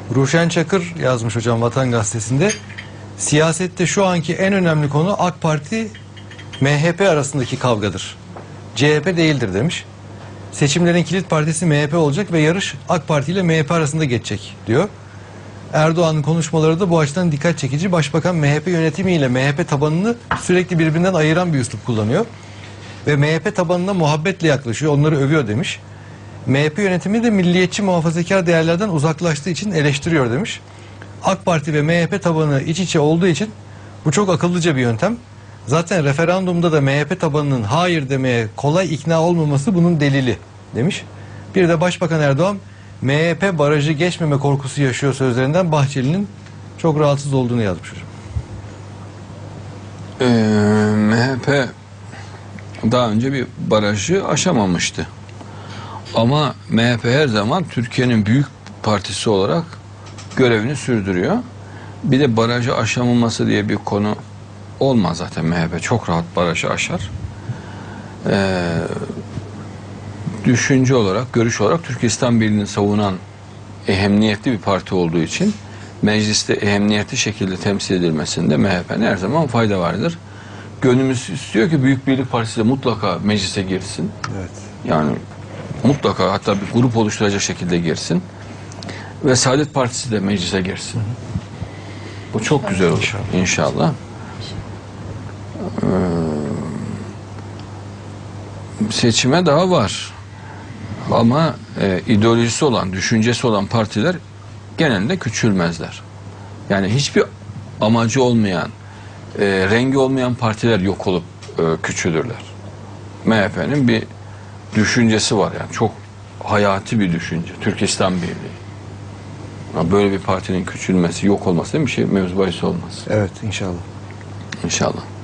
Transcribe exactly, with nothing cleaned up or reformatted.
Ruşen Çakır yazmış hocam Vatan Gazetesi'nde. Siyasette şu anki en önemli konu AK Parti M H P arasındaki kavgadır. C H P değildir demiş. Seçimlerin kilit partisi M H P olacak ve yarış AK Parti ile M H P arasında geçecek diyor. Erdoğan'ın konuşmaları da bu açıdan dikkat çekici. Başbakan M H P yönetimiyle M H P tabanını sürekli birbirinden ayıran bir üslup kullanıyor. Ve M H P tabanına muhabbetle yaklaşıyor, onları övüyor demiş. M H P yönetimi de milliyetçi muhafazakar değerlerden uzaklaştığı için eleştiriyor demiş. AK Parti ve M H P tabanı iç içe olduğu için bu çok akıllıca bir yöntem. Zaten referandumda da M H P tabanının hayır demeye kolay ikna olmaması bunun delili demiş. Bir de Başbakan Erdoğan M H P barajı geçmeme korkusu yaşıyor sözlerinden Bahçeli'nin çok rahatsız olduğunu yazmış hocam. Ee, M H P daha önce bir barajı aşamamıştı. Ama M H P her zaman Türkiye'nin büyük partisi olarak görevini sürdürüyor. Bir de barajı aşamaması diye bir konu olmaz zaten. M H P çok rahat barajı aşar. Ee, düşünce olarak, görüş olarak Türkistan Birliği'ni savunan ehemmiyetli bir parti olduğu için mecliste ehemmiyetli şekilde temsil edilmesinde M H P'nin her zaman fayda vardır. Gönlümüz istiyor ki Büyük Birlik Partisi de mutlaka meclise girsin. Evet. Yani mutlaka hatta bir grup oluşturacak şekilde girsin. Ve Saadet Partisi de meclise girsin. Hı hı. Bu çok güzel olur inşallah. inşallah. Ee, seçime daha var. Ama e, ideolojisi olan, düşüncesi olan partiler genelde küçülmezler. Yani hiçbir amacı olmayan, e, rengi olmayan partiler yok olup e, küçülürler. M H P'nin bir düşüncesi var yani çok hayati bir düşünce. Türkistan Birliği. Böyle bir partinin küçülmesi, yok olması değil mi? Bir şey mevzu bahis olmaz. Evet inşallah. İnşallah.